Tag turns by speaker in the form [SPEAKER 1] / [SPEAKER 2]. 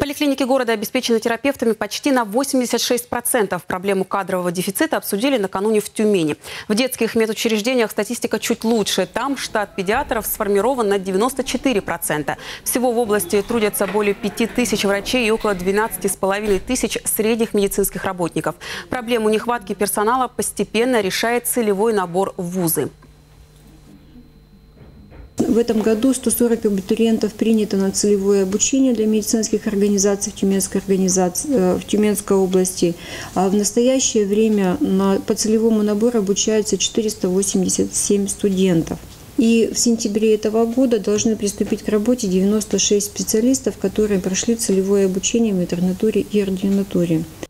[SPEAKER 1] Поликлиники города обеспечены терапевтами почти на 86%. Проблему кадрового дефицита обсудили накануне в Тюмени. В детских медучреждениях статистика чуть лучше. Там штат педиатров сформирован на 94%. Всего в области трудятся более 5000 врачей и около 12,5 тысяч средних медицинских работников. Проблему нехватки персонала постепенно решает целевой набор в вузы.
[SPEAKER 2] В этом году 140 абитуриентов принято на целевое обучение для медицинских организаций в Тюменской области. А в настоящее время по целевому набору обучаются 487 студентов. И в сентябре этого года должны приступить к работе 96 специалистов, которые прошли целевое обучение в интернатуре и ординатуре.